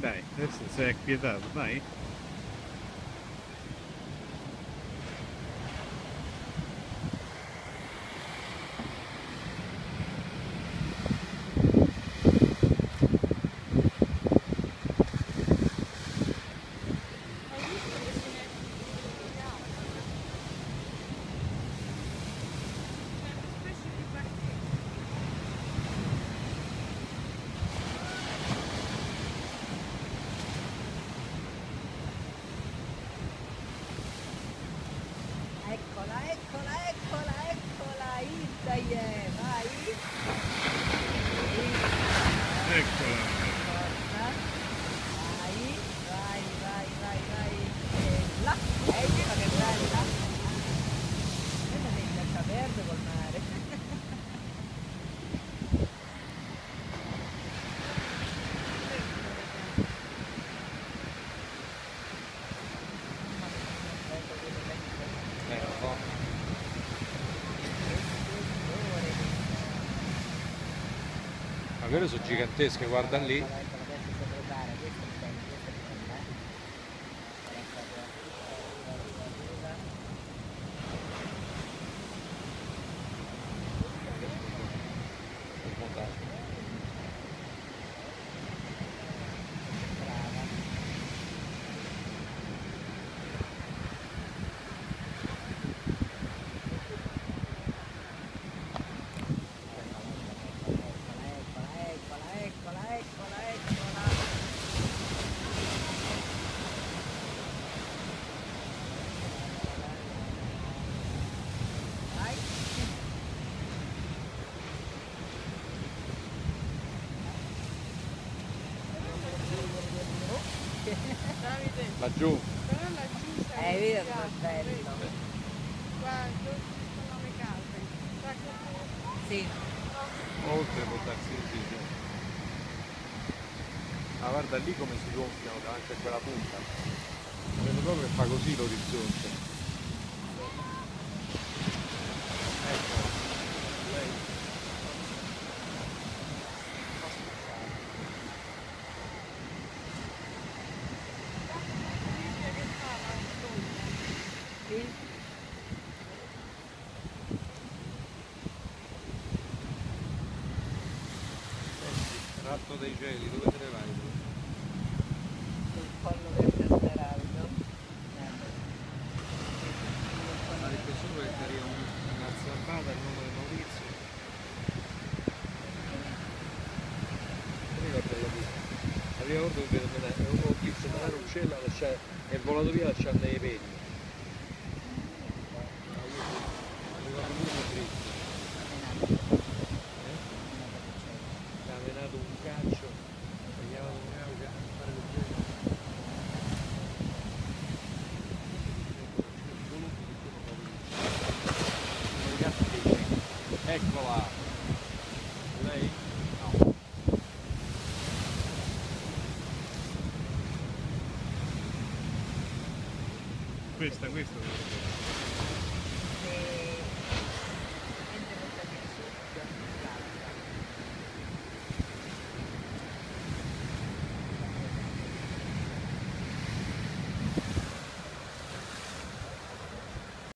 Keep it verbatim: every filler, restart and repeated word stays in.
Dai, adesso sei acquietato, dai. Eccola, eccola, eccola, eccola, Ida, yeah, vai. Eccola. Forza. Vai, vai, vai, vai, vai. E là, eccola che bella. Questa mi lascia verde col mare. Mamma mia, che bello quello che è. Eh, un po'. Che splendore che Ma quelle sono gigantesche, guarda lì. eccola, eccola, adesso si prepara, questa è bella, questa è bella, eh. Eccola proprio, arriva, arriva, arriva, arriva. Brava. Eccola, eccola, eccola, eccola, eccola. Vai. Davide, Laggiù. però laggiù sei È vero, iniziato, è bello. vedi? Guarda, dove ci sono le case. Tra che Sì. Oltre può darsi il video. Ah, guarda lì come si gonfiano davanti a quella punta. Vedo proprio che fa così l'orizzonte. Eccola. Lei. che fa la donna? Sì. Ratto dei cieli, dove te ne vai? Sul collo verde smeraldo. Sarebbe solo che ti arriva un- una zampata al nome di Maurizio. Non ricordo la vita. La prima volta che vedo me ne- ho visto una uccello lasciare, è volato via lasciando i peli. Ah, io sì. Mi ricordo pure Maurizio. Eh? Ti ha menato un calcio, ti ha chiamato un calcio a fare così. Eccola! Lei? No. Questa, questa.